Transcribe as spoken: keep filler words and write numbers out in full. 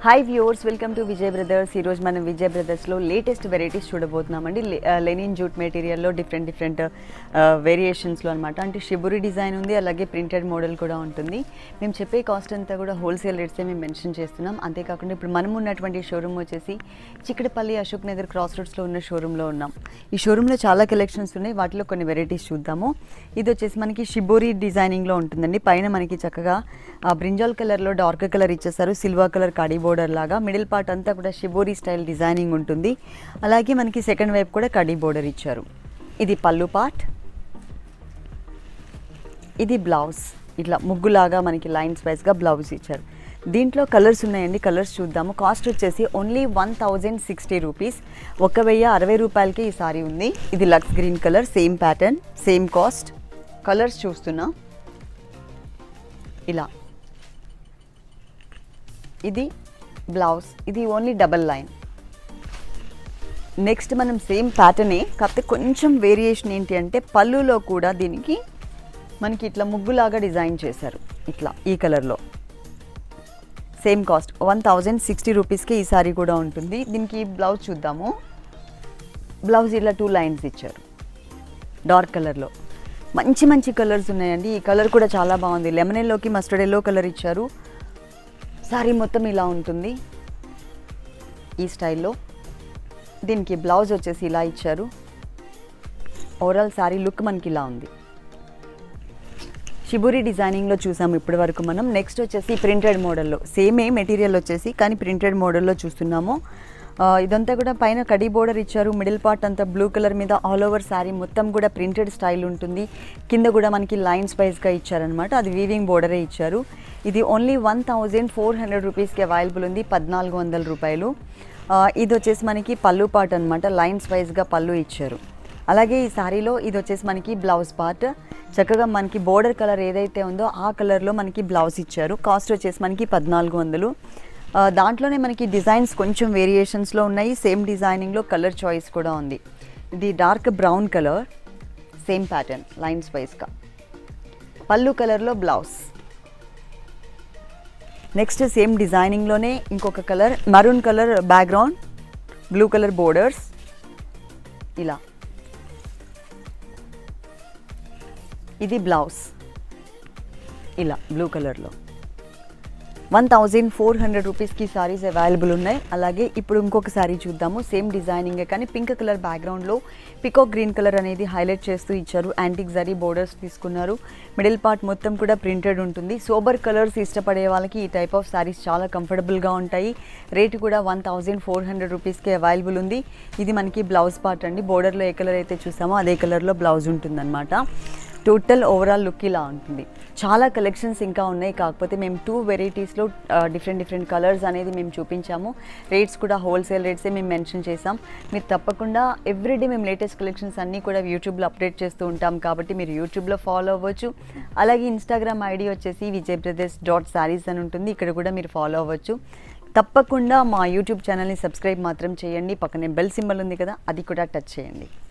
Hi viewers, welcome to Vijay brothers. ఈరోజు మనం విజయ్ బ్రదర్స్లో లేటెస్ట్ వెరైటీస్ చూడబోతున్నామండి. లెనిన్ జూట్ మెటీరియల్లో డిఫరెంట్ డిఫరెంట్ వేరియేషన్స్లో అనమాట. అంటే షిబురి డిజైన్ ఉంది, అలాగే ప్రింటెడ్ మోడల్ కూడా ఉంటుంది. మేము చెప్పే కాస్ట్ అంతా కూడా హోల్సేల్ రేట్సే మేము మెన్షన్ చేస్తున్నాం. అంతేకాకుండా ఇప్పుడు మనం ఉన్నటువంటి షోరూమ్ వచ్చేసి చిక్కడపల్లి అశోక్ నగర్ క్రాస్ రోడ్స్లో ఉన్న షోరూంలో ఉన్నాం. ఈ షోరూంలో చాలా కలెక్షన్స్ ఉన్నాయి, వాటిలో కొన్ని వెరైటీస్ చూద్దాము. ఇది వచ్చేసి మనకి షిబురి డిజైనింగ్లో ఉంటుందండి. పైన మనకి చక్కగా బ్రింజాల్ కలర్లో డార్క్ కలర్ ఇచ్చేసారు, సిల్వర్ కలర్ కడీ బోర్డర్ లాగా. మిడిల్ పార్ట్ అంతా కూడా షిబోరి స్టైల్ డిజైనింగ్ ఉంటుంది. అలాగే మనకి సెకండ్ వైపు కూడా కడీ బోర్డర్ ఇచ్చారు. ఇది పళ్ళు పార్ట్, ఇది బ్లౌజ్. ఇట్లా ముగ్గులాగా మనకి లైన్స్ వైజ్గా బ్లౌజ్ ఇచ్చారు. దీంట్లో కలర్స్ ఉన్నాయండి, కలర్స్ చూద్దాము. కాస్ట్ వచ్చేసి only one thousand sixty rupees, ఒక వెయ్యి అరవై రూపాయలకి ఈ సారీ ఉంది. ఇది లక్స్ green colour, same pattern, same cost. Colours చూస్తున్నా ఇలా. ఇది బ్లౌజ్, ఇది ఓన్లీ డబల్ లైన్. నెక్స్ట్ మనం సేమ్ ప్యాటర్నే, కాకపోతే కొంచెం వేరియేషన్ ఏంటి అంటే పళ్ళులో కూడా దీనికి మనకి ఇట్లా ముగ్గులాగా డిజైన్ చేశారు. ఇట్లా ఈ కలర్లో. Same cost one thousand sixty రూపీస్కి ఈ సారీ కూడా ఉంటుంది. దీనికి బ్లౌజ్ చూద్దాము. బ్లౌజ్ ఇలా టూ లైన్స్ ఇచ్చారు డార్క్ కలర్లో. మంచి మంచి కలర్స్ ఉన్నాయండి. ఈ కలర్ కూడా చాలా బాగుంది. లెమన్ ఎల్లోకి మస్టర్డ్ ఎల్లో కలర్ ఇచ్చారు. సారీ మొత్తం ఇలా ఉంటుంది ఈ స్టైల్లో. దీనికి బ్లౌజ్ వచ్చేసి ఇలా ఇచ్చారు. ఓవరాల్ సారీ లుక్ మనకి ఇలా ఉంది. షిబురి డిజైనింగ్లో చూసాము ఇప్పటి వరకు మనం. నెక్స్ట్ వచ్చేసి ప్రింటెడ్ మోడల్లో, సేమే మెటీరియల్ వచ్చేసి కానీ ప్రింటెడ్ మోడల్లో చూస్తున్నాము. ఇదంతా కూడా పైన కడీ బోర్డర్ ఇచ్చారు. మిడిల్ పార్ట్ అంతా బ్లూ కలర్ మీద ఆల్ ఓవర్ శారీ మొత్తం కూడా ప్రింటెడ్ స్టైల్ ఉంటుంది. కింద కూడా మనకి లైన్స్ వైజ్గా ఇచ్చారనమాట. అది వీవింగ్ బోర్డరే ఇచ్చారు. ఇది only one thousand four hundred రూపీస్కి అవైలబుల్ ఉంది, పద్నాలుగు వందల రూపాయలు. ఇది వచ్చేసి మనకి పళ్ళు పార్ట్ అనమాట. లైన్స్ వైజ్గా పళ్ళు ఇచ్చారు. అలాగే ఈ శారీలో ఇది వచ్చేసి మనకి బ్లౌజ్ పార్ట్. చక్కగా మనకి బోర్డర్ కలర్ ఏదైతే ఉందో ఆ కలర్లో మనకి బ్లౌజ్ ఇచ్చారు. కాస్ట్ వచ్చేసి మనకి పద్నాలుగు వందలు. దాంట్లోనే మనకి డిజైన్స్ కొంచెం వేరియేషన్స్లో ఉన్నాయి. సేమ్ డిజైనింగ్లో కలర్ చాయిస్ కూడా ఉంది. ఇది dark brown colour, same pattern lines వైజ్గా. పళ్ళు కలర్లో బ్లౌజ్. నెక్స్ట్ సేమ్ డిజైనింగ్లోనే ఇంకొక colour, maroon colour background, blue colour borders ఇలా. ఇది బ్లౌజ్ ఇలా బ్లూ కలర్లో. వన్ థౌజండ్ ఫోర్ హండ్రెడ్ రూపీస్కి సారీస్ అవైలబుల్ ఉన్నాయి. అలాగే ఇప్పుడు ఇంకొక సారీ చూద్దాము. సేమ్ డిజైనింగే కానీ పింక్ కలర్ బ్యాక్గ్రౌండ్లో పికాక్ గ్రీన్ కలర్ అనేది హైలైట్ చేస్తూ ఇచ్చారు. యాంటిక్ జరీ బోర్డర్స్ తీసుకున్నారు. మిడిల్ పార్ట్ మొత్తం కూడా ప్రింటెడ్ ఉంటుంది. సోబర్ కలర్స్ ఇష్టపడే వాళ్ళకి ఈ టైప్ ఆఫ్ సారీస్ చాలా కంఫర్టబుల్గా ఉంటాయి. రేటు కూడా వన్ థౌజండ్ ఫోర్ హండ్రెడ్ రూపీస్కి అవైలబుల్ ఉంది. ఇది మనకి బ్లౌజ్ పార్ట్ అండి. బోర్డర్లో ఏ కలర్ అయితే చూసామో అదే కలర్లో బ్లౌజ్ ఉంటుందన్నమాట. టోటల్ ఓవరాల్ లుక్ ఇలా ఉంటుంది. చాలా కలెక్షన్స్ ఇంకా ఉన్నాయి, కాకపోతే మేము టూ వెరైటీస్లో డిఫరెంట్ డిఫరెంట్ కలర్స్ అనేది మేము చూపించాము. రేట్స్ కూడా హోల్సేల్ రేట్సే మేము మెన్షన్ చేసాం. మీరు తప్పకుండా ఎవ్రీడే మేము లేటెస్ట్ కలెక్షన్స్ అన్నీ కూడా యూట్యూబ్లో అప్డేట్ చేస్తూ ఉంటాం, కాబట్టి మీరు యూట్యూబ్లో ఫాలో అవ్వచ్చు. అలాగే ఇన్స్టాగ్రామ్ ఐడి వచ్చేసి విజయ్ బ్రదర్స్ డాట్ శారీస్ అని ఉంటుంది, ఇక్కడ కూడా మీరు ఫాలో అవ్వచ్చు. తప్పకుండా మా యూట్యూబ్ ఛానల్ని సబ్స్క్రైబ్ మాత్రం చేయండి. పక్కనే బెల్ సింబల్ ఉంది కదా, అది కూడా టచ్ చేయండి.